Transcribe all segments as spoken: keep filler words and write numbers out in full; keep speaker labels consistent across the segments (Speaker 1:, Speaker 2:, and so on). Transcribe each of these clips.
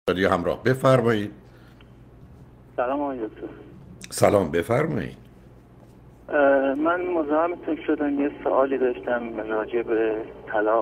Speaker 1: رادیو همراه، بفرمایید.
Speaker 2: سلام آقای دکتر.
Speaker 1: سلام، بفرمایید.
Speaker 2: من مزاحمتون شدم، یه سوالی داشتم راجع به طلاق.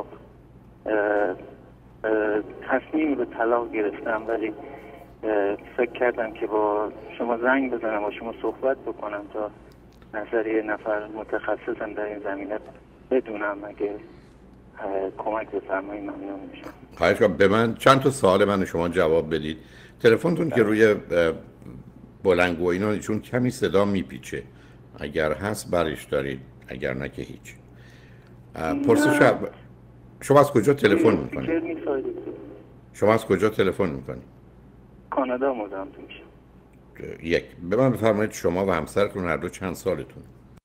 Speaker 2: تصمیم به طلاق گرفتم، ولی فکر کردم که با شما زنگ بزنم و شما صحبت بکنم تا نظر یه نفر متخصصم در این زمینه بدونم. اگه کمک بفرمایید ممنون میشم.
Speaker 1: خواهش کنم به من چند تا سوال من شما جواب بدید. تلفنتون که روی بلندگو اینا چون کمی صدا میپیچه، اگر هست برش دارید، اگر نه که هیچ. پرسش شما از کجا تلفن میکنید؟ شما از کجا تلفن میکنید؟
Speaker 2: کانادا مزاحمتون میشم.
Speaker 1: یک، به من بفرمایید شما و همسرتون هر دو چند سالتون؟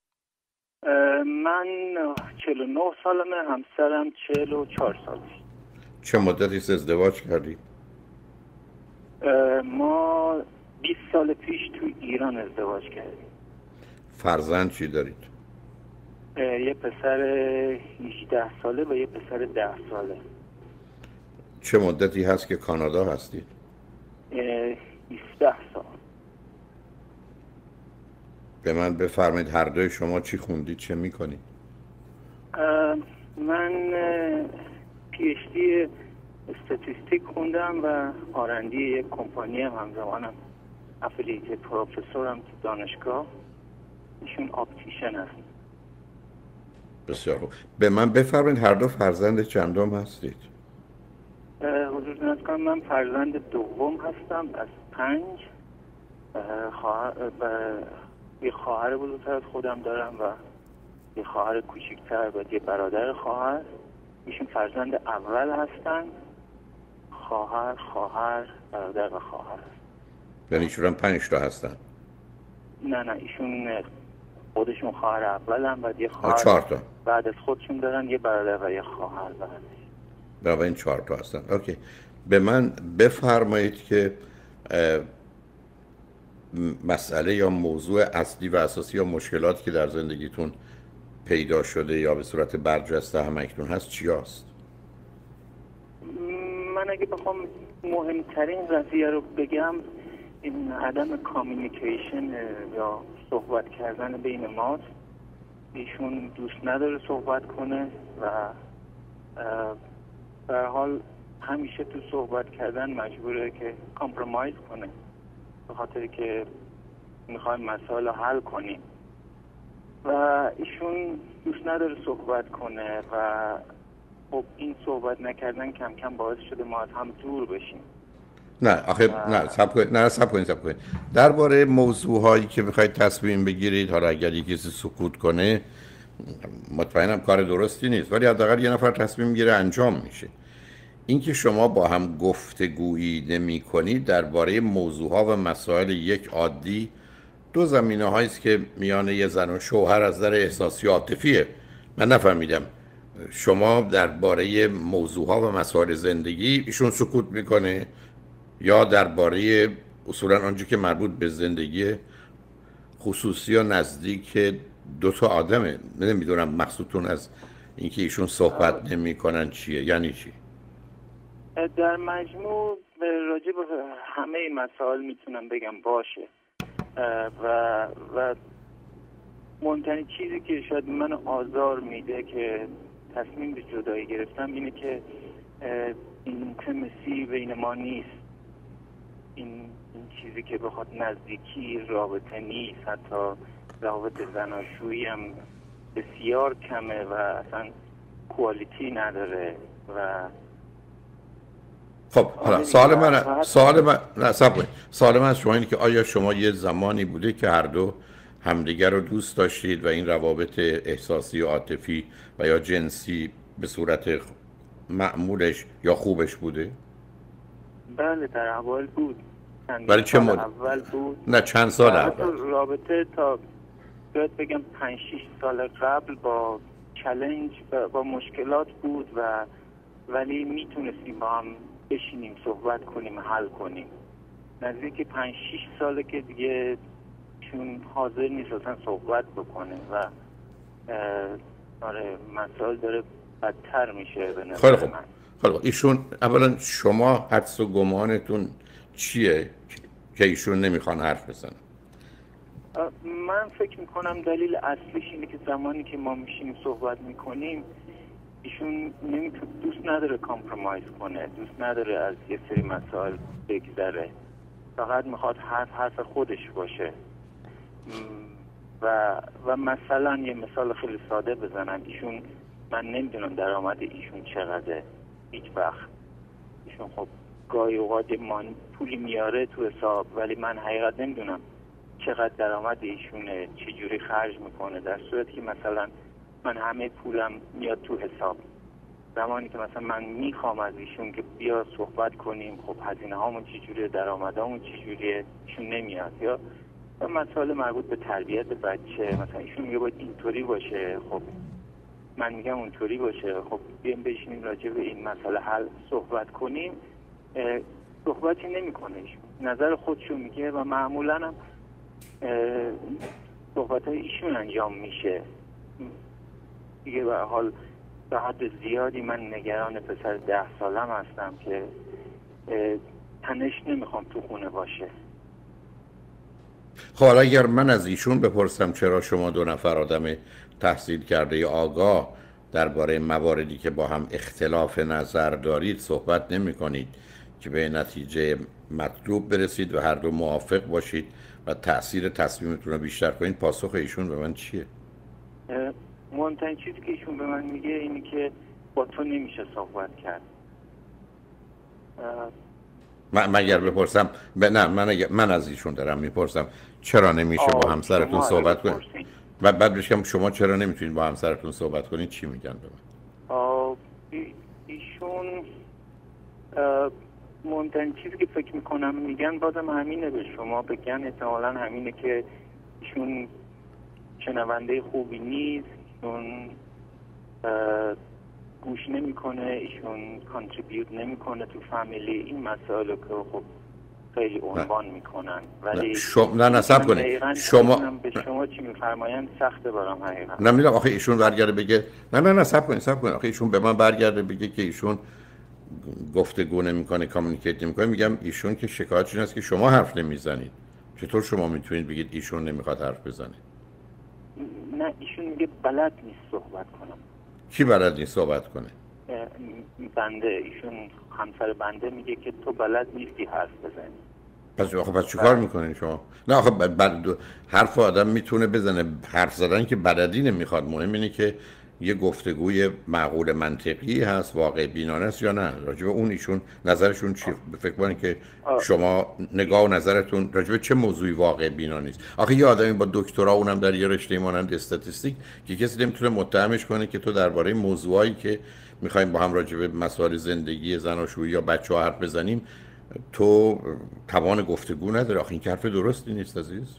Speaker 2: من چهل و نه سالمه، همسرم چهل و چهار سالش.
Speaker 1: چه مدتی ازدواج کردید؟
Speaker 2: ما بیست سال پیش تو ایران ازدواج کردیم.
Speaker 1: فرزند چی دارید؟
Speaker 2: یه پسر هجده ساله و یه پسر ده ساله.
Speaker 1: چه مدتی هست که کانادا هستید؟
Speaker 2: بیست سال.
Speaker 1: به من بفرمایید هر دوی شما چی خوندید، چه میکنید؟
Speaker 2: من پی اچ دی استاتیستیک خوندم و آرندی یک کمپانی هم همزمانم افیلیت پروفسورم تو دانشگاه. ایشون آپتیشن هست.
Speaker 1: بسیار خوب. به من بفرمایید هر دو فرزند چندم هستید؟
Speaker 2: حضور ناز کنم من فرزند دوم هستم از پنج. خواهر یه خواهر بزرگتر از خودم دارم و یه خواهر کوچکتر و یه برادر خواهر. ایشون فرزند اول هستن. خواهر، خواهر، برادر و خواهر.
Speaker 1: یعنی ایشون هم پنج تا هستن؟
Speaker 2: نه نه ایشون خودشون خواهر اول هم و یه خواهر
Speaker 1: چهار تا
Speaker 2: بعد از خودشون دارن، یه برادر و یه خواهر بعدش.
Speaker 1: و این چهار تا هستن. اوکی. به من بفرمایید که مسئله یا موضوع اصلی و اساسی یا مشکلاتی که در زندگیتون پیدا شده یا به صورت برجسته همکنون هست چی هست؟
Speaker 2: من اگه بخوام مهمترین قضیه رو بگم این عدم کامیونیکیشن یا صحبت کردن بین ماست. ایشون دوست نداره صحبت کنه و به هر حال همیشه تو صحبت کردن مجبوره که کامپرومایز کنه، به خاطر که میخوایم مسائل رو حل کنیم و ایشون دوست نداره صحبت کنه و خب این صحبت نکردن کم کم باعث شده ما از هم دور بشیم.
Speaker 1: نه آخه و... نه صبر کنید نه صبر کنید صبر کنید درباره موضوعهایی که میخواید تصمیم بگیرید، حالا اگر یکی کسی سکوت کنه مطمئنم کار درستی نیست، ولی حداقل یه نفر تصمیم میگیره انجام میشه. اینکه شما با هم گفتگویی نمی کنید درباره موضوعها و مسائل یک عادی، دو زمینه هایی است که میان یه زن و شوهر از نظر احساسی عاطفیه. من نفهمیدم شما درباره موضوعها و مسائل زندگی ایشون سکوت میکنه یا درباره اصولا آنچه که مربوط به زندگی خصوصی و نزدیک دو تا آدمه. نمیدونم مقصودتون از اینکه ایشون صحبت نمیکنن چیه، یعنی چی؟
Speaker 2: در مجموع راجع به همه مسائل میتونم بگم باشه و و مهمترین چیزی که شاید من آزار میده که تصمیم به جدایی گرفتم اینه که اینتیمسی بین ما نیست. این این چیزی که بخواد نزدیکی رابطه نیست، حتی رابطه زناشویی هم بسیار کمه و اصلا کوالیتی نداره. و
Speaker 1: خب حالا سوال من سوال من نه صبر سوال من از شما اینه که آیا شما یه زمانی بوده که هر دو همدیگر رو دوست داشتید و این روابط احساسی و عاطفی و یا جنسی به صورت معمولش یا خوبش بوده؟
Speaker 2: بله در اول بود.
Speaker 1: برای چه مدت؟
Speaker 2: اول بود.
Speaker 1: نه چند سال اول؟
Speaker 2: رابطه تا باید بگم پنج شش سال قبل با چالش با مشکلات بود و ولی میتونستیم با هم بشینیم صحبت کنیم حل کنیم. نزدیک پنج شش ساله که دیگه چون حاضر نیست اصلا صحبت بکنه و آره مسائل داره بدتر میشه به نظر من.
Speaker 1: حالا ایشون اولا شما حدس و گمانتون چیه که ایشون نمیخوان حرف بزنن؟
Speaker 2: من فکر میکنم دلیل اصلیش اینه که زمانی که ما میشیم صحبت میکنیم ایشون نمیتونه، دوست نداره کامپرومایز کنه، دوست نداره از یه سری مسائل بگذره، فقط میخواد حرف حرف خودش باشه. و و مثلا یه مثال خیلی ساده بزنم، ایشون من نمیدونم درآمد ایشون چقدره هیچ وقت. ایشون خب گاهی اوقات من پولی میاره تو حساب، ولی من حقیقت نمیدونم چقدر درآمد ایشونه، چه جوری خرج میکنه، در صورتی که مثلا من همه پولم میاد تو حساب. زمانی که مثلا من میخوام از ایشون که بیا صحبت کنیم، خب هزینه هامون چجوریه، درآمدامون چجوریه، ایشون نمیاد. یا مسائل مربوط به تربیت بچه، مثلا ایشون میگه باید اینطوری باشه، خب من میگم اونطوری باشه، خب بیایم بشینیم راجع به این مسئله حل صحبت کنیم. صحبتی نمیکنه ایشون، نظر خودشو میگه و معمولا هم صحبت های ایشون انجام میشه دیگه. به حال به حد زیادی من نگران پسر ده سالم هستم که تنش نمیخوام تو خونه باشه.
Speaker 1: خب حالا اگر من از ایشون بپرسم چرا شما دو نفر آدم تحصیل کرده ی آگاه درباره مواردی که با هم اختلاف نظر دارید صحبت نمی کنید که به نتیجه مطلوب برسید و هر دو موافق باشید و تأثیر تصمیمتون رو بیشتر کنید، پاسخ ایشون به من چیه؟
Speaker 2: مهمترین چیزی که ایشون به من میگه اینه که با تو نمیشه صحبت کرد.
Speaker 1: من مگر بپرسم ب... نه من اگر... من از ایشون دارم میپرسم چرا نمیشه با همسرتون صحبت کنید و بعد بشم شما چرا نمیتونید با همسرتون صحبت کنید، چی میگن به من؟
Speaker 2: آه... ایشون مهمترین چیزی که فکر میکنم میگن بازم همینه، به شما بگن احتمالاً همینه که ایشون شنونده خوبی نیست، ایشون گوش نمیکنه، ایشون کانتریبیوت نمیکنه تو فامیلی. این مسائل که خب خیلی عنوان میکنن، ولی
Speaker 1: شما نه نصب کنید شما
Speaker 2: به شما چی میفرمایند سخته برام حقیقت.
Speaker 1: نه میگم آخه ایشون برگرده بگه نه نه نصب کنید نصب کنید آخه ایشون به من برگرده بگه که ایشون گفتگو نمیکنه، کامیونیکیت نمیکنه. میگم ایشون که شکایتش این است که شما حرف نمیزنید. چطور شما میتونید بگید ایشون نمیخواد حرف بزنه؟
Speaker 2: نه ایشون میگه بلد نیست صحبت کنم.
Speaker 1: کی بلد نیست صحبت کنه؟
Speaker 2: بنده، ایشون همسر بنده میگه که تو بلد نیستی حرف بزنی.
Speaker 1: پس آخه پس چیکار میکنین شما؟ نه آخه بعد حرف آدم میتونه بزنه، حرف زدن که بلدی نمیخواد. مهم اینه که یه گفتگوی معقول منطقی هست، واقع بینانه است یا نه. راجع به اون ایشون نظرشون چی؟ فکر کنید که شما نگاه و نظرتون راجع به چه موضوعی واقع بینانه است. آخه یه آدمی با دکترا اونم در یه رشته مانند استاتستیک که کسی نمیتونه متهمش کنه که تو درباره موضوعایی که میخوایم با هم راجع به مسائل زندگی زناشویی یا بچه‌ها حرف بزنیم تو توان گفتگو نداره. آخه این که حرف درستی نیست عزیز.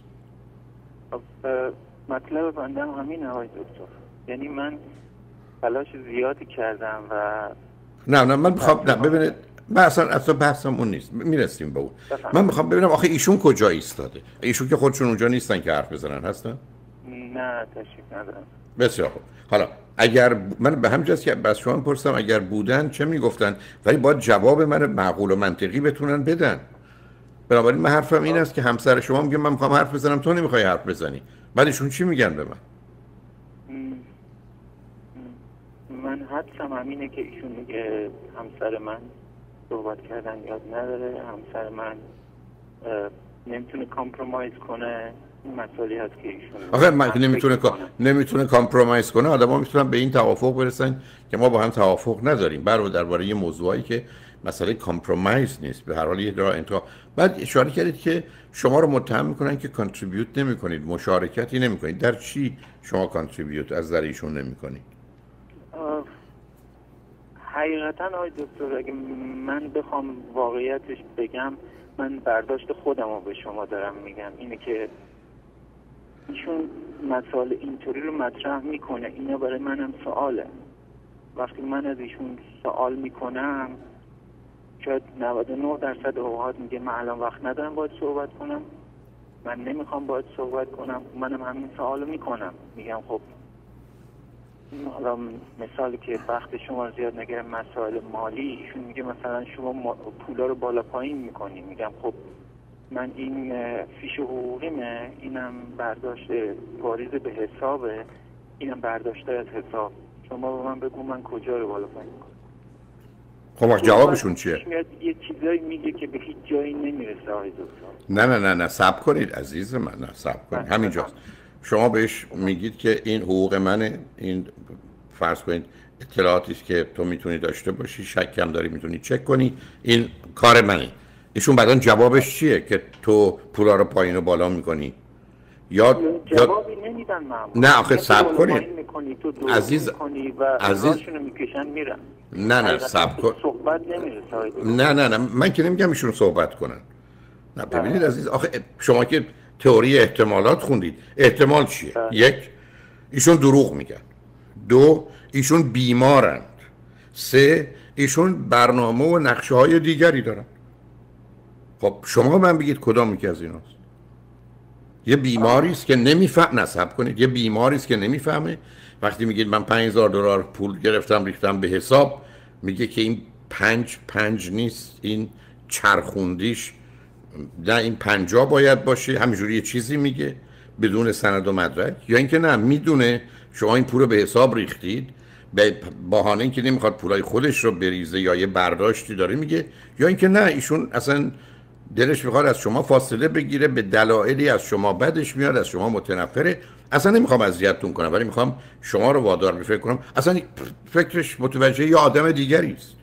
Speaker 2: مطلب بنده هم همینه آقای دکتر، یعنی من تلاش زیادی کردم و
Speaker 1: نه نه من میخوام نه ببینید من اصلا اصلا بحثم اون نیست، میرسیم به اون. من میخوام ببینم آخه ایشون کجا ایستاده؟ ایشون که خودشون اونجا نیستن که حرف بزنن، هستن؟
Speaker 2: نه تشریف ندارم.
Speaker 1: بسیار خوب. حالا اگر من به همین جاست که بس شما پرسم اگر بودن چه میگفتن، ولی باید جواب من معقول و منطقی بتونن بدن. بنابراین من حرفم این است که همسر شما میگه من میخوام حرف بزنم تو نمیخوای حرف بزنی، بعد ایشون چی میگن به من؟
Speaker 2: من حدسم همینه که ایشون میگه همسر من صحبت کردن یاد نداره، همسر من نمیتونه کامپرومایز کنه. این مسئله هست که ایشون
Speaker 1: آخه من نمیتونه نمیتونه کامپرومایز کنه. آدم‌ها میتونن به این توافق برسن که ما با هم توافق نداریم برای درباره یه موضوعی که مسئله کامپرومایز نیست، به هر حال یه راه انتخاب. بعد اشاره کردید که شما رو متهم میکنن که کانتریبیوت نمیکنید، مشارکتی نمیکنید. در چی شما کانتریبیوت از نظر ایشون نمیکنید؟
Speaker 2: حقیقتا آقای دکتر اگه من بخوام واقعیتش بگم، من برداشت خودم رو به شما دارم میگم، اینه که ایشون مسائل اینطوری رو مطرح میکنه، اینا برای منم سواله. وقتی من از ایشون سوال میکنم شاید نود و نه درصد اوقات میگه من الان وقت ندارم باید صحبت کنم، من نمیخوام باید صحبت کنم. منم همین سوالو میکنم، میگم خب حالا مثالی که وقت شما زیاد نگیرم، مسائل مالی، ایشون میگه مثلا شما ما- پولا رو بالا پایین میکنی. میگم خب من این اه، فیش حقوقیمه، اینم برداشت واریز به حسابه، اینم برداشته از حساب. شما به من بگو من کجا رو بالا پایین کنم.
Speaker 1: خب وقت جوابشون چیه؟
Speaker 2: میاد یه چیزایی میگه که به هیچ جایی نمیرسه آقای دکتر.
Speaker 1: نه نه نه نه صبر کنید عزیز من، نه صبر کنید. همینجاست. شما بهش میگید که این حقوق منه، این فرض کنید اطلاعاتی است که تو میتونی داشته باشی، شکم داری میتونی چک کنی، این کار منه. ایشون بعداً جوابش چیه که تو پولا رو پایین و بالا میکنی؟ یا
Speaker 2: جوابی نمیدن معمولا.
Speaker 1: نه آخه صبر کنید
Speaker 2: عزیز
Speaker 1: و
Speaker 2: عزیز میکشن میرن.
Speaker 1: نه نه صبر کن.
Speaker 2: صحبت نمیرسه.
Speaker 1: نه نه نه من که نمیگم ایشون صحبت کنن. نه ببینید عزیز، آخه شما که تئوری احتمالات خوندید، احتمال چیه؟ ده. یک، ایشون دروغ میگن. دو، ایشون بیمارند. سه، ایشون برنامه و نقشه های دیگری دارن. خب شما من بگید کدام یکی از ایناست؟ یه بیماری است که نمیفهم، نصب کنید، یه بیماری است که نمیفهمه. وقتی میگید من پنج هزار دلار پول گرفتم ریختم به حساب، میگه که این پنج پنج نیست، این چرخوندیش نه، این پنجاه باید باشه. همینجوری یه چیزی میگه بدون سند و مدرک. یا اینکه نه میدونه شما این پول رو به حساب ریختید، به بهانه اینکه نمیخواد پولای خودش رو بریزه یا یه برداشتی داره میگه. یا اینکه نه ایشون اصلا دلش میخواد از شما فاصله بگیره، به دلایلی از شما بدش میاد، از شما متنفره. اصلا نمیخوام اذیتتون کنم ولی میخوام شما رو وادار به فکر کنم اصلا فکرش متوجه یه آدم دیگری است.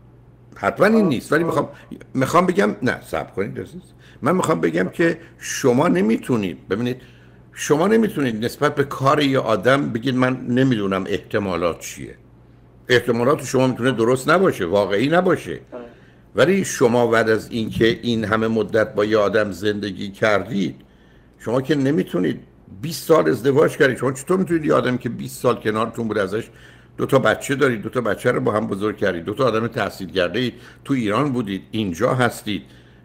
Speaker 1: حتما این نیست ولی میخوام میخوام بگم نه صبر کنید عزیز. من میخوام بگم که شما نمیتونید، ببینید شما نمیتونید نسبت به کار یه آدم بگید من نمیدونم احتمالات چیه. احتمالات شما میتونه درست نباشه، واقعی نباشه، ولی شما بعد از اینکه این همه مدت با یه آدم زندگی کردید، شما که نمیتونید بیست سال ازدواج کردید. شما چطور میتونید یه آدمی که بیست سال کنارتون بود ازش دو تا بچه دارید، دو تا بچه رو با هم بزرگ کردید، دو تا آدم تحصیل کرده اید، تو ایران بودید، اینجا هستید،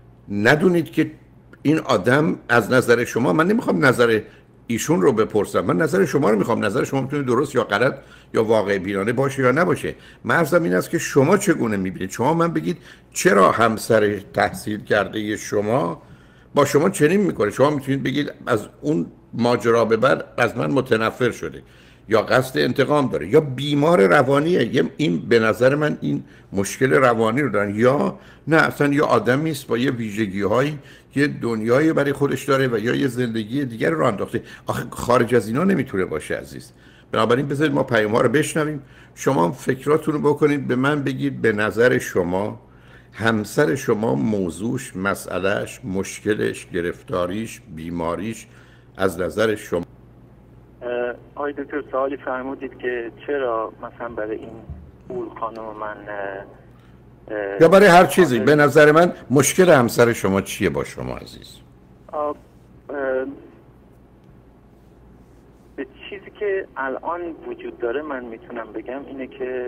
Speaker 1: ندونید که این آدم از نظر شما، من نمیخوام نظر ایشون رو بپرسم، من نظر شما رو میخوام. نظر شما میتونه درست یا غلط یا واقع بینانه باشه یا نباشه. مرزم این است که شما چگونه میبینید. شما من بگید چرا همسر تحصیل کرده شما با شما چنین میکنه. شما میتونید بگید از اون ماجرا به بعد از من متنفر شده یا قصد انتقام داره یا بیمار روانیه. این به نظر من این مشکل روانی رو دارن، یا نه اصلا یه آدمی است با یه ویژگی‌هایی، یه دنیایی برای خودش داره و یا یه زندگی دیگر رو انداخته. آخه خارج از اینا نمیتونه باشه عزیز. بنابراین بذارید ما پیام‌ها رو بشنویم، شما فکراتون رو بکنید، به من بگید به نظر شما همسر شما موضوعش، مسئلهش، مشکلش، گرفتاریش، بیماریش از نظر شما.
Speaker 2: آقای دکتر سوالی فرمودید که چرا مثلا برای این پول خانم من
Speaker 1: یا برای هر چیزی به نظر من مشکل همسر شما چیه با شما عزیز؟
Speaker 2: به چیزی که الان وجود داره من میتونم بگم اینه که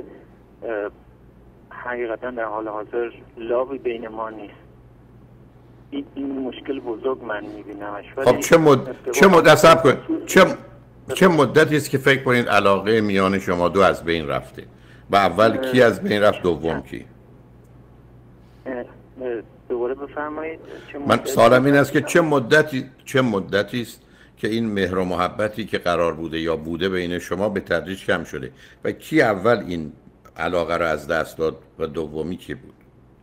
Speaker 2: حقیقتا در حال حاضر لاوی بین ما نیست. این, این مشکل بزرگ من میبینمش.
Speaker 1: خب چه مد... چه مدت صبر کنید چه چه مدتی است که فکر کنید علاقه میان شما دو از بین رفته و اول کی از بین رفت، دوم کی؟
Speaker 2: دوباره بفرمایید.
Speaker 1: من سوالم این است که چه مدتی چه مدتی است که این مهر و محبتی که قرار بوده یا بوده بین شما به تدریج کم شده و کی اول این علاقه رو از دست داد و دومی کی بود؟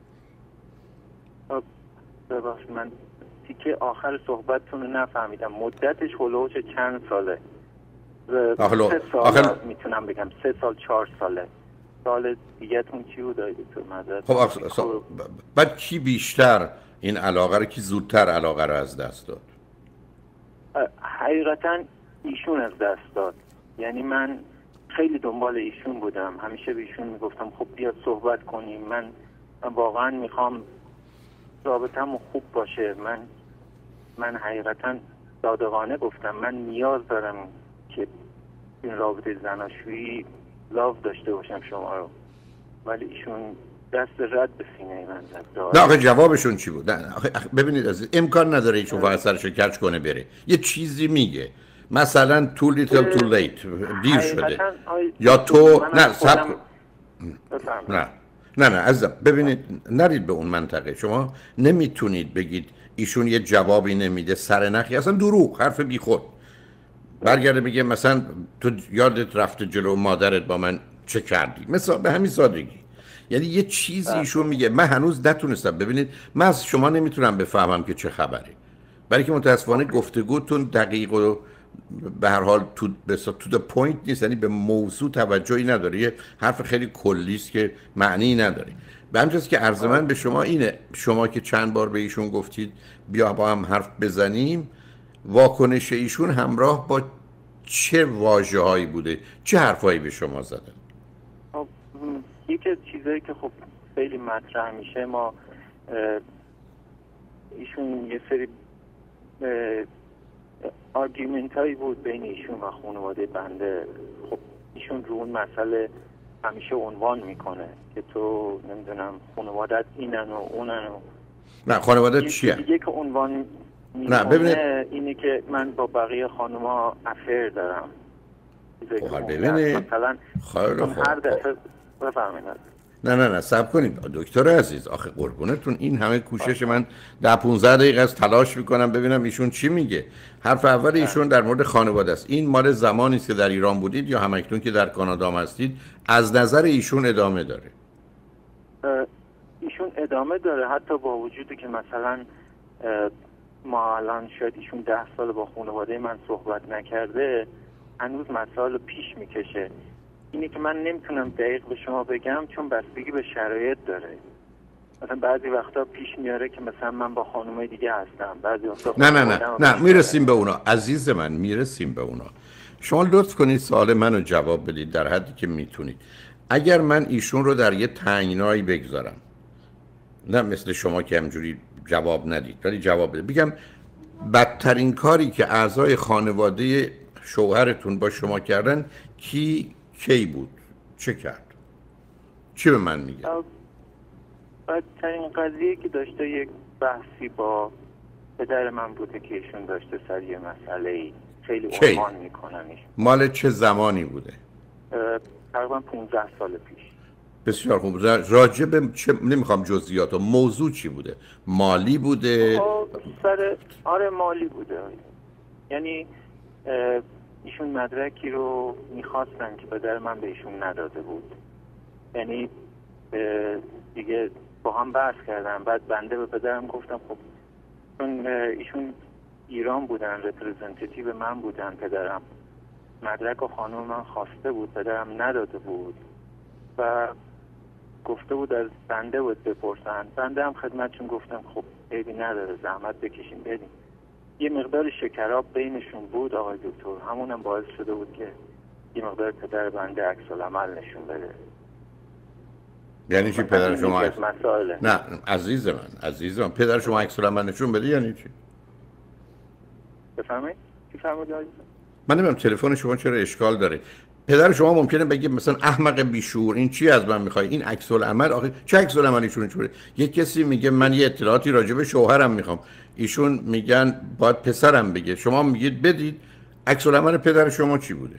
Speaker 2: ببخشید من تیکه آخر صحبتتون رو نفهمیدم. مدتش هلوش چند ساله؟
Speaker 1: آخلو.
Speaker 2: سه سال
Speaker 1: آخل...
Speaker 2: میتونم بگم سه سال چهار ساله. سال دیگه تون چی بود دارید تو مدرد؟
Speaker 1: خب آخ... سا... بعد کی بیشتر این علاقه رو، کی زودتر علاقه رو از دست داد؟
Speaker 2: حقیقتا ایشون از دست داد. یعنی من خیلی دنبال ایشون بودم، همیشه به ایشون میگفتم خب بیاد صحبت کنیم، من, من واقعا میخوام رابطه‌مون خوب باشه. من من حقیقتا صادقانه گفتم من نیاز دارم که این رابطه زناشویی لاو داشته باشم شما رو، ولی ایشون دست رد به سینه من زد.
Speaker 1: نه آخه جوابشون چی بود؟ نه آخه ببینید عزیز، امکان نداره ایشون فقط سرشو کج کنه بره. یه چیزی میگه، مثلا too little too late دیر شده
Speaker 2: حقیقتاً آی-
Speaker 1: یا تو
Speaker 2: من
Speaker 1: نه
Speaker 2: از خودم-
Speaker 1: سب
Speaker 2: بفرمایید.
Speaker 1: نه نه نه عزیزم ببینید نرید به اون منطقه. شما نمیتونید بگید ایشون یه جوابی نمیده سرنخی، اصلا دروغ، حرف بیخود. برگرده بگه مثلا تو یادت رفته جلو مادرت با من چه کردی، مثلا به همین سادگی. یعنی یه چیزی ایشون میگه من هنوز نتونستم. ببینید من از شما نمیتونم بفهمم که چه خبره، برای که متاسفانه گفتگوتون دقیق و به هر حال تو تو د پوینت نیست، یعنی به موضوع توجهی نداره، یه حرف خیلی کلی است که معنی نداره. به همجاست که عرض من به شما اینه، شما که چند بار به ایشون گفتید بیا با هم حرف بزنیم، واکنش ایشون همراه با چه واژه‌هایی بوده، چه حرفایی به شما زدن؟
Speaker 2: خب، م، یکی از چیزایی که خب خیلی مطرح میشه، ما اه، ایشون یه سری آرگومنت هایی بود بین ایشون و خانواده بنده. خب ایشون رو اون مسئله همیشه عنوان میکنه که تو نمیدونم خانوادت اینن و اونن و
Speaker 1: نه خانواده
Speaker 2: یه
Speaker 1: چیه؟
Speaker 2: دیگه که عنوان
Speaker 1: نه، ببینید.
Speaker 2: میکنه اینه که من با بقیه خانوما افیر دارم. چیزایی که
Speaker 1: خب
Speaker 2: اون
Speaker 1: ببینید.
Speaker 2: هست. مثلا
Speaker 1: خیلی
Speaker 2: چون
Speaker 1: خوب.
Speaker 2: هر دفعه بفرمایید.
Speaker 1: نه نه نه صبر کنید دکتر عزیز، آخه قربونتون این همه کوشش من ده پانزده دقیقه از تلاش میکنم ببینم ایشون چی میگه. حرف اول ایشون در مورد خانواده است. این مال زمانی است که در ایران بودید یا همکنون که در کانادا هم هستید؟ از نظر ایشون ادامه داره؟
Speaker 2: اه، ایشون ادامه داره، حتی با وجودی که مثلا اه، ما الان شاید ایشون ده سال با خانواده من صحبت نکرده، هنوز مسائل رو پیش میکشه. اینه که من نمیتونم دقیق به شما بگم چون بستگی به شرایط داره. مثلا بعضی وقتا پیش میاره که مثلا من با خانومای دیگه هستم، بعضی وقتا
Speaker 1: نه نه نه نه میرسیم به اونا عزیز من، میرسیم به اونا. شما لطف کنید سوال منو جواب بدید در حدی که میتونید. اگر من ایشون رو در یه تنگنایی بگذارم، نه مثل شما که همجوری جواب ندید ولی جواب بده، بگم بدترین کاری که اعضای خانواده شوهرتون با شما کردن کی کی بود؟ چه کرد؟ چی به من میگه؟
Speaker 2: بدترین قضیه که داشته یک بحثی با پدر من بوده که ایشون داشته سر یه مسئله خیلی عنوان میکننش.
Speaker 1: مال چه زمانی بوده؟
Speaker 2: تقریبا پانزده سال پیش.
Speaker 1: بسیار خوب. راجع به چه، نمیخوام جزئیات، موضوع چی بوده؟ مالی بوده؟
Speaker 2: سر آره مالی بوده. یعنی ایشون مدرکی رو میخواستن که پدر من به ایشون نداده بود. یعنی دیگه با هم بحث کردن، بعد بنده به پدرم گفتم خب چون ایشون ایران بودن، رپرزنتیتیو من بودن، پدرم مدرک و خانم من خواسته بود، پدرم نداده بود و گفته بود از بنده بود بپرسن. بنده هم خدمتشون گفتم خب عیبی نداره، زحمت بکشیم بدیم. یه مقدار شکراب بینشون بود آقای دکتر، همونم باعث شده بود که یه مقدار پدر بنده عکس العمل نشون بده.
Speaker 1: یعنی چی پدر شما عکس؟
Speaker 2: مسائله.
Speaker 1: نه عزیز من عزیز من پدر شما عکس العمل نشون بده یعنی چی؟
Speaker 2: بفهمید؟ چی فرمودید؟
Speaker 1: من نمیدونم تلفن شما چرا اشکال داره. پدر شما ممکنه بگه مثلا احمق بیشعور این چی از من میخوای؟ این عکس العمل آخه چه عکس العملیشون چوره؟ یک کسی میگه من یه اطلاعاتی راجع به شوهرم میخوام، ایشون میگن باید پسرم بگه، شما میگید بدید. عکس العمل پدر شما چی بوده؟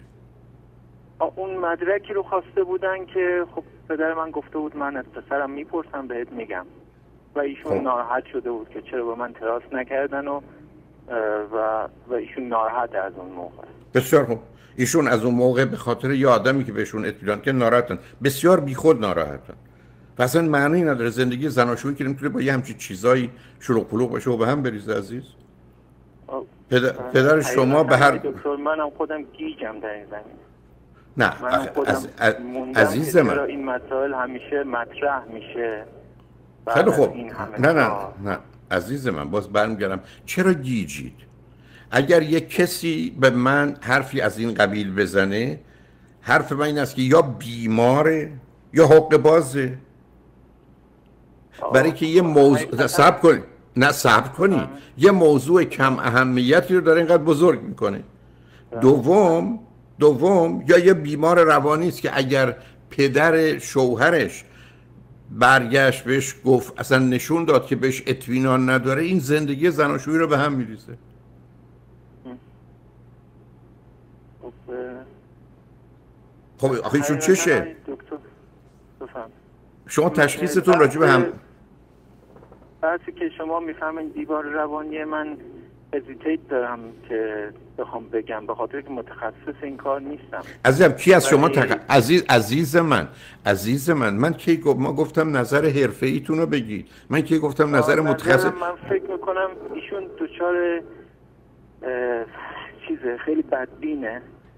Speaker 2: اون مدرکی رو خواسته بودن که خب پدر من گفته بود من از پسرم میپرسم بهت میگم و ایشون خب. ناراحت شده بود که چرا با من تراس نکردن و و و ایشون ناراحت از اون موقع.
Speaker 1: بسیار خوب. ایشون از اون موقع به خاطر یه آدمی که بهشون اطمینان که ناراحتن، بسیار بیخود ناراحتن. اصلا معنی نداره زندگی زناشویی که نمیتونه با یه همچین چیزایی شلوغ پلوغ باشه و به هم بریزه عزیز. پدر, پدر شما به هر
Speaker 2: دکتر منم خودم گیجم در این زمین.
Speaker 1: نه
Speaker 2: منم خودم
Speaker 1: از... از... عزیز من
Speaker 2: این مسائل همیشه مطرح میشه.
Speaker 1: خیلی خوب. نه نه نه عزیز من باز برمیگردم، چرا گیجید؟ اگر یک کسی به من حرفی از این قبیل بزنه، حرف من این است که یا بیماره یا حق بازه. برای که یه موضوع صبر کنی نه صبر کنی یه موضوع کم اهمیتی رو داره اینقدر بزرگ میکنه. دوم دوم یا یه بیمار روانی است که اگر پدر شوهرش برگشت بهش گفت اصلا نشون داد که بهش اطمینان نداره، این زندگی زناشویی رو به هم میریزه. خب آخه ایشون چشه؟
Speaker 2: دکتر بفهم.
Speaker 1: شما تشخیصتون راجع به هم
Speaker 2: بحثی که شما میفهمین دیوار روانی من هزیتیت دارم که بخوام بگم، به خاطر که متخصص این کار نیستم.
Speaker 1: عزیزم کی از شما
Speaker 2: ولی...
Speaker 1: تخ... عزیز عزیز من عزیز من من کی گفت ما گفتم نظر حرفه‌ایتون رو بگید. من کی گفتم نظر متخصص.
Speaker 2: من فکر میکنم ایشون دچار چیزه خیلی بدبینه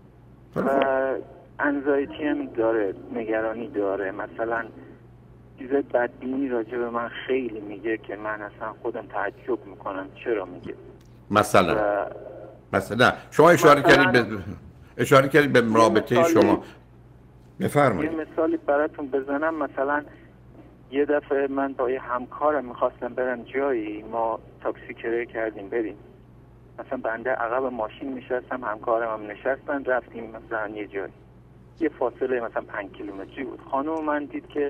Speaker 2: و انزایتی هم داره، نگرانی داره. مثلا چیزای بدبینی راجع به من خیلی میگه که من اصلا خودم تعجب میکنم چرا میگه.
Speaker 1: مثلا
Speaker 2: و...
Speaker 1: مثلا شما اشاره
Speaker 2: مثلا...
Speaker 1: کردید به اشاره کردید به رابطه
Speaker 2: مثالی...
Speaker 1: شما. بفرمایید.
Speaker 2: یه مثالی براتون بزنم. مثلا یه دفعه من با یه همکارم میخواستم برم جایی، ما تاکسی کرایه کردیم بریم. مثلا بنده عقب ماشین نشستم، همکارم هم نشستن، رفتیم مثلا یه جایی، یه فاصله مثلا پنج کیلومتری بود. خانم من دید که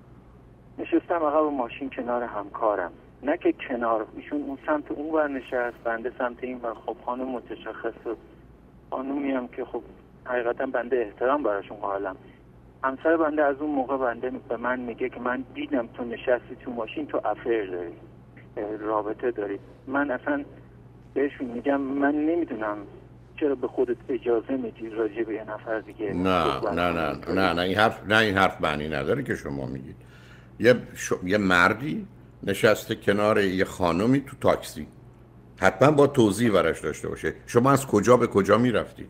Speaker 2: نشستم عقب ماشین کنار همکارم، نه که کنار ایشون اون سمت اون ور نشست، بنده سمت این ور. خب خانم متشخص، خانومی هم که خب حقیقتا بنده احترام براشون قائلم. همسر بنده از اون موقع بنده به من میگه که من دیدم تو نشستی تو ماشین، تو افیر داری، رابطه داری. من اصلا بهشون میگم من نمیدونم چرا به خودت اجازه میدی راجع به یه نفر دیگه.
Speaker 1: نه نه نه نه نه این حرف نه این حرف معنی نداره که شما میگید. یه ش... یه مردی نشسته کنار یه خانمی تو تاکسی، حتما با توضیح ورش داشته باشه. شما از کجا به کجا میرفتید؟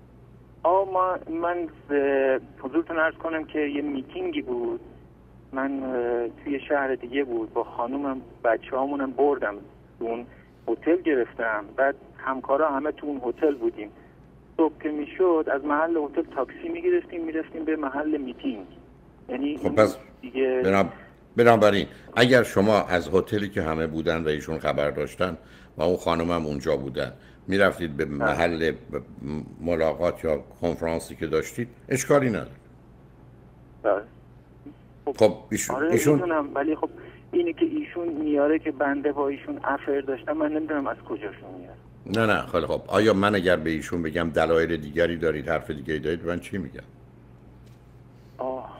Speaker 2: آه ما من حضورتون عرض کنم که یه میتینگی بود، من توی شهر دیگه بود، با خانومم بچه هامونم بردم اون هتل گرفتم، بعد همکارا همه تو اون هتل بودیم. صبح که میشد از محل هتل تاکسی میگرفتیم میرفتیم به محل میتینگ. یعنی
Speaker 1: خب پس دیگه برام بنابراین اگر شما از هتلی که همه بودن و ایشون خبر داشتن و اون خانم هم اونجا بودن میرفتید به محل ملاقات یا کنفرانسی که داشتید، اشکالی نداره.
Speaker 2: بله.
Speaker 1: خب ایشون
Speaker 2: آره
Speaker 1: ایشون
Speaker 2: میدونم، ولی خب اینه که ایشون میاره که بنده با ایشون افر داشتم، من نمیدونم از کجاشون میاره.
Speaker 1: نه نه خیلی خب. آیا من اگر به ایشون بگم دلایل دیگری دارید، حرف دیگری دارید، من چی میگم؟
Speaker 2: آه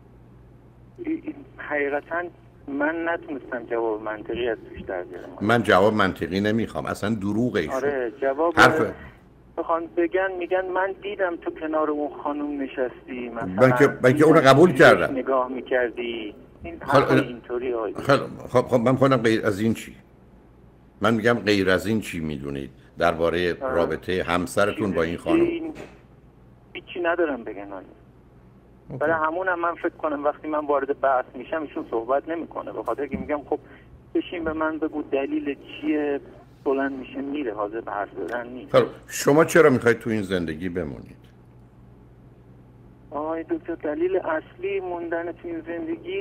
Speaker 2: حقیقتا من نتونستم جواب منطقی از توش در بیارم.
Speaker 1: من جواب منطقی نمیخوام، اصلا دروغه ایشون.
Speaker 2: آره جواب
Speaker 1: حرف
Speaker 2: بخوان بگن میگن من دیدم تو کنار اون خانم نشستی، مثلا
Speaker 1: من که من که اون قبول کردم،
Speaker 2: نگاه میکردی. این
Speaker 1: خل...
Speaker 2: اینطوری آید.
Speaker 1: خل... خب خب من خودم غیر از این چی؟ من میگم غیر از این چی میدونید درباره رابطه همسرتون با این خانم؟
Speaker 2: هیچی ندارم بگن. برای همون هم من فکر کنم وقتی من وارد بحث میشم ایشون صحبت نمیکنه، به خاطر که میگم خب بشین به من بگو دلیل چیه، بلند میشه میره، حاضر به حرف زدن نیست.
Speaker 1: خب شما چرا میخواید تو این زندگی بمونید؟
Speaker 2: آقای دکتر دلیل اصلی موندن تو این زندگی،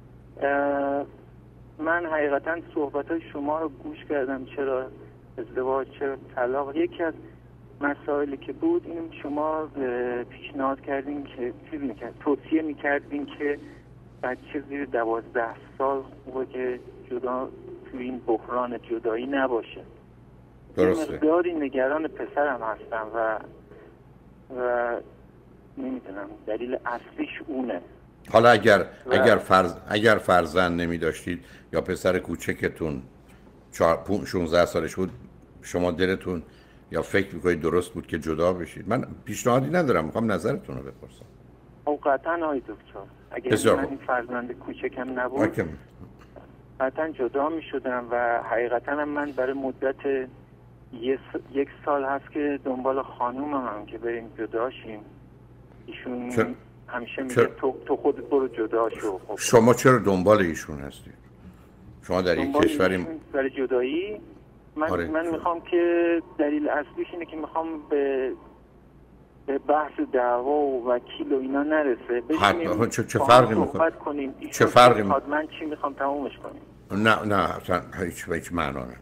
Speaker 2: من حقیقتا صحبتای شما رو گوش کردم، چرا ازدواج، چرا طلاق. یکی از مسائلی که بود این شما پیشنهاد کردین که چیز میکرد توصیه میکردین که بچه زیر دوازده سال خوبه که جدا تو این بحران جدایی نباشه.
Speaker 1: درسته.
Speaker 2: مقداری نگران پسرم هستم و و نمیدونم دلیل اصلیش اونه.
Speaker 1: حالا اگر و... اگر فرض اگر فرزند نمی داشتید یا پسر کوچکتون شانزده سالش بود، شما دلتون یا فکر میکنید درست بود که جدا بشید؟ من پیشنهادی ندارم، میخوام نظرتون رو بپرسم.
Speaker 2: او قطعا آقای دکتر اگر من این فرزند کوچکم نبود قطعا جدا میشدم و حقیقتا هم من برای مدت یک سال هست که دنبال خانومم هم که بریم جدا شیم. ایشون چر... همیشه میگه چر... تو تو خودت برو جدا شو. خب
Speaker 1: شما چرا دنبال ایشون هستید؟ شما در این کشوری
Speaker 2: برای جدایی من آره. من میخوام که دلیل اصلیش اینه که میخوام به به بحث دعوا و وکیل و اینا نرسه.
Speaker 1: حتما چه چه فرقی میکنه؟ چه فرقی میکنه؟
Speaker 2: من چی میخوام تمومش کنیم؟
Speaker 1: نه نه اصلا هیچ هیچ معنا نداره.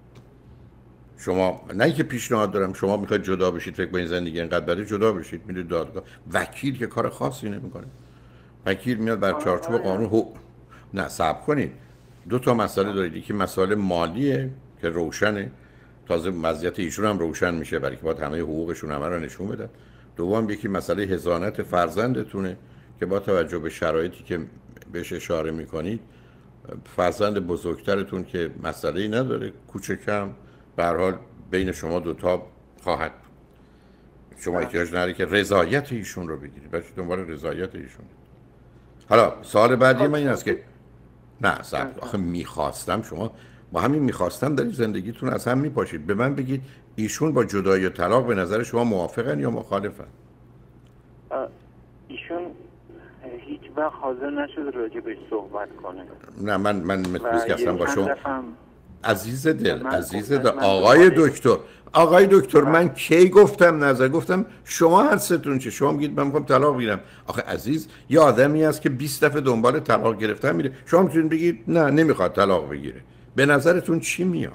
Speaker 1: شما نه اینکه پیشنهاد دارم شما میخواید جدا بشید، فکر با این زندگی اینقدر بده جدا بشید، میرید دادگاه. وکیل که کار خاصی نمیکنه. وکیل میاد بر چارچوب قانون هو نه صبر کنید. دو تا مسئله دارید، یکی مسئله مالیه که روشنه، تازه مزیت ایشون هم روشن میشه برای که باید همه حقوقشون همه رو نشون بدن. دوم یکی مسئله حضانت فرزندتونه که با توجه به شرایطی که بهش اشاره میکنید فرزند بزرگترتون که مسئله‌ای نداره، کوچکم به هر حال بین شما دوتا خواهد بود. شما احتیاج نداره که رضایت ایشون رو بگیرید، بچه دنبال رضایت ایشون. حالا سوال بعدی من این است که نه صبر، آخه میخواستم شما با همین میخواستم دارید زندگیتون از هم میپاشید. به من بگید ایشون با جدایی و طلاق به نظر شما موافقن یا مخالفن؟
Speaker 2: ایشون هیچ وقت حاضر نشد راجع بهش صحبت کنه.
Speaker 1: نه من من متفیض هستم با شما
Speaker 2: دفعه
Speaker 1: عزیز دل، عزیز دل، آقای دکتر، آقای دکتر من کی گفتم نظر؟ گفتم شما هر ستون چه شما میگید من میخوام طلاق بگیرم. آخه عزیز یه آدمی هست که بیست دفعه دنبال طلاق گرفتن میره، شما میتونید بگید نه نمیخواد طلاق بگیره. به نظرتون چی میاد؟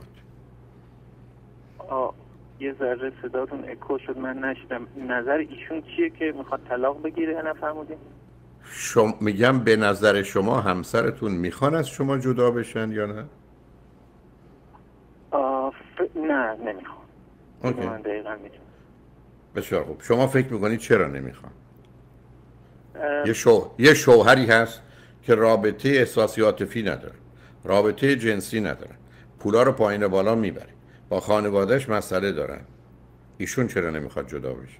Speaker 2: آه یه ذره صداتون اکو شد من نشیدم. نظر ایشون چیه که میخواد طلاق بگیره یا نفهمیدین؟
Speaker 1: شما میگم به نظر شما همسرتون میخوان از شما جدا بشن یا نه؟
Speaker 2: آه ف... نه نمیخوان.
Speaker 1: اوکی.
Speaker 2: من دقیقا میتونم.
Speaker 1: بسیار خوب. شما فکر میکنید چرا نمیخوان؟
Speaker 2: اه...
Speaker 1: یه شو... یه شوهری هست که رابطه احساسی عاطفی نداره، رابطه جنسی نداره، پولا رو پایین بالا میبره، با خانوادهش مسئله دارن، ایشون چرا نمیخواد جدا بشه؟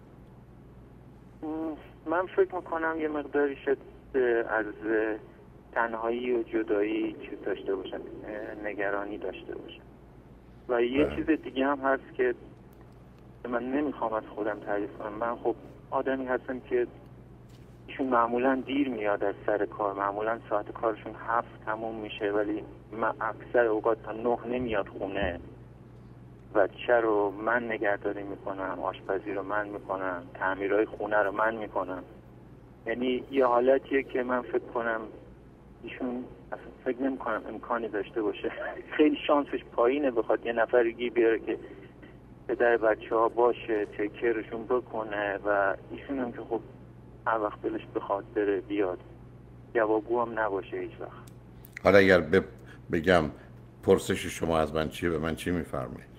Speaker 2: من فکر میکنم یه مقداری شد از تنهایی و جدایی چیز داشته باشن، نگرانی داشته باشن. و یه
Speaker 1: بله.
Speaker 2: چیز دیگه هم هست که من نمیخوام از خودم تعریف کنم. من خب آدمی هستم که ایشون معمولا دیر میاد از سر کار، معمولا ساعت کارشون هفت تموم میشه ولی من اکثر اوقات تا نه نمیاد خونه. بچه رو من نگهداری میکنم، آشپزی رو من میکنم، تعمیرهای خونه رو من میکنم. یعنی یه حالتیه که من فکر کنم ایشون اصلا فکر نمی کنم امکانی داشته باشه. خیلی شانسش پایینه بخواد یه نفرگی بیاره که پدر بچه ها باشه، تکرشون بکنه و ایشون هم که خب هر وقت دلش بخواد بره بیاد، جوابگو هم نباشه هیچ وقت.
Speaker 1: حالا اگر ب... بگم پرسش شما از من چیه، به من چی میفرمایید؟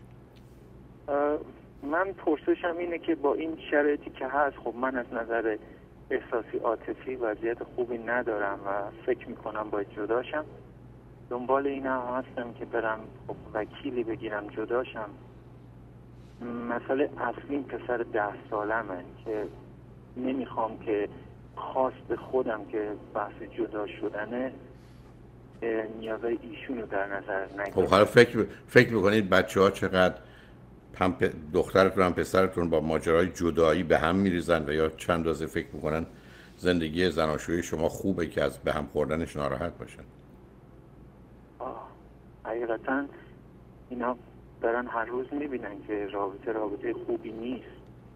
Speaker 2: من پرسشم اینه که با این شرایطی که هست خب من از نظر احساسی عاطفی وضعیت خوبی ندارم و فکر میکنم باید جداشم. دنبال این هم هستم که برم خب وکیلی بگیرم جداشم. مسئله اصلی پسر ده سالمه که نمیخوام که خواست خودم که بحث جدا شدنه نیازهای ایشون رو در نظر نگیرم.
Speaker 1: خب حالا فکر فکر میکنید بچه ها چقدر هم پ... دخترتون هم پسرتون با ماجرای جدایی به هم میریزن و یا چند اندازه فکر میکنن زندگی زناشویی شما خوبه که از به هم خوردنش ناراحت باشن؟
Speaker 2: آه حقیقتا اینا دارن هر روز میبینن که رابطه رابطه خوبی نیست،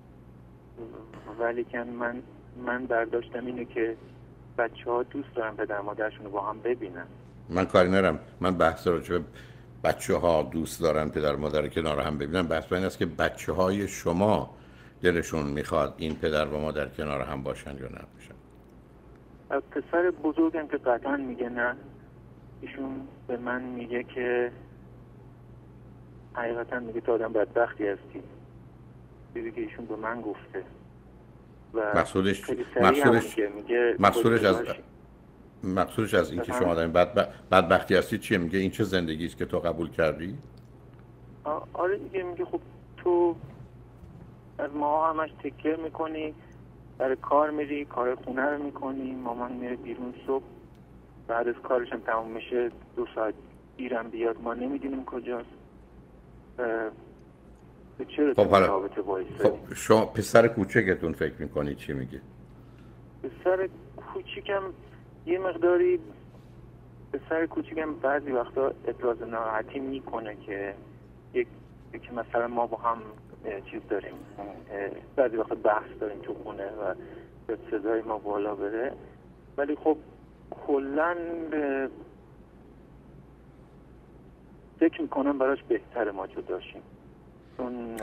Speaker 2: ولی که من من برداشتم اینه که بچه ها دوست دارن پدر مادرشون رو با هم ببینن.
Speaker 1: من کاری ندارم، من بحث رو چه بچه ها دوست دارن پدر مادر رو کنار هم ببینن، بحث این است که بچه های شما دلشون میخواد این پدر و مادر کنار هم باشن یا نه باشن.
Speaker 2: پسر بزرگم که قطعا میگه نه. ایشون به من میگه که حقیقتا میگه تو آدم بدبختی هستی، چیزی که ایشون به من گفته و
Speaker 1: مقصودش
Speaker 2: مقصودش
Speaker 1: میگه مقصودش از مقصودش از این که شما آدم بدب... بدبختی هستی چیه؟ میگه این چه زندگی است که تو قبول کردی؟
Speaker 2: آره دیگه میگه خب تو از ما همش تکر میکنی، برای کار میری، کار خونه رو میکنی، مامان میره بیرون صبح بعد از کارش هم تمام میشه دو ساعت دیرم بیاد ما نمیدونیم کجاست. چرا
Speaker 1: خب حالا
Speaker 2: رابطه باعث
Speaker 1: خب شما پسر کوچکتون فکر میکنی چی میگه؟
Speaker 2: پسر کوچیکم یه مقداری پسر کوچیکم بعضی وقتا ابراز ناراحتی میکنه که یک که مثلا ما با هم چیز داریم، بعضی وقتا بحث داریم تو خونه و صدای ما بالا بره، ولی خب کلاً فکر میکنم براش بهتره ما جداشیم چون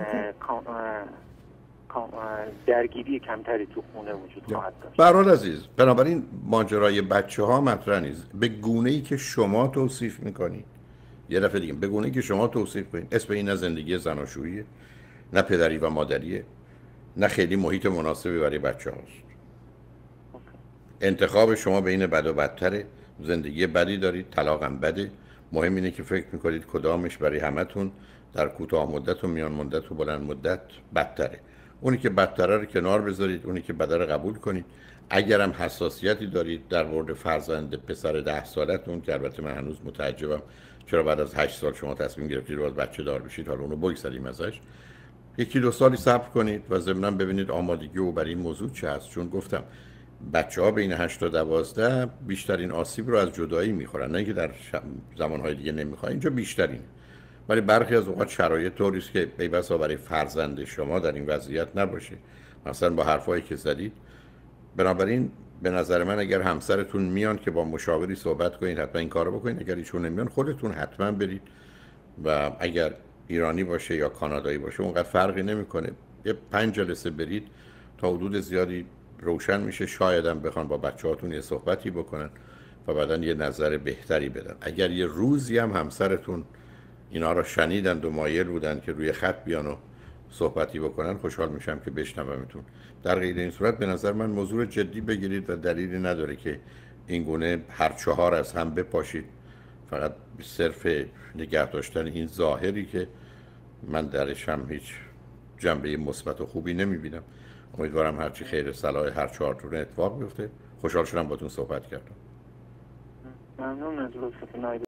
Speaker 2: درگیری کمتری تو خونه وجود خواهد داشت.
Speaker 1: برحال عزیز، بنابراین ماجرای بچه ها مطرح نیست. به گونه‌ای که شما توصیف میکنید، یه دفعه دیگه به گونه‌ای که شما توصیف کنید، اسم این نه زندگی زناشوییه، نه پدری و مادریه، نه خیلی محیط مناسبی برای بچه هاست. انتخاب شما بین بد و بدتره. زندگی بدی دارید، طلاقم بده. مهم اینه که فکر میکنید کدامش برای همتون در کوتاه مدت و میان مدت و بلند مدت بدتره. اونی که بدتره رو کنار بذارید، اونی که بده رو قبول کنید. اگرم حساسیتی دارید در مورد فرزند پسر ده سالتون، که البته من هنوز متعجبم چرا بعد از هشت سال شما تصمیم گرفتید باز بچه دار بشید، حالا اونو بگذاریم ازش. یکی دو سالی صبر کنید و ضمناً ببینید آمادگی او برای این موضوع چه هست. چون گفتم بچه ها بین هشت تا دوازده بیشترین آسیب رو از جدایی میخورن، نه اینکه در زمانهای دیگه نمیخوان، اینجا بیشترین. ولی برخی از اوقات شرایط طوری است که ای بسا برای فرزند شما در این وضعیت نباشه، مثلا با حرفایی که زدید. بنابراین به نظر من اگر همسرتون میان که با مشاوری صحبت کنید حتما این کارو بکنید. اگر ایشون نمیان خودتون حتما برید و اگر ایرانی باشه یا کانادایی باشه اونقدر فرقی نمیکنه، یه پنج جلسه برید تا حدود زیادی روشن میشه. شاید هم بخوان با بچه‌هاتون یه صحبتی بکنن و بعدن یه نظر بهتری بدن. اگر یه روزی هم همسرتون اینا رو شنیدن و مایل بودن که روی خط بیان و صحبتی بکنن، خوشحال میشم که بشنومتون. در غیر این صورت به نظر من موضوع رو جدی بگیرید و دلیلی نداره که این گونه هر چهار از هم بپاشید، فقط صرف نگه داشتن این ظاهری که من درش هم هیچ جنبه مثبت و خوبی نمیبینم. امیدوارم هرچی خیر صلاح هر چهارتون اتفاق بیفته. خوشحال شدم باتون صحبت کردم.
Speaker 2: ممنون از لطفتون.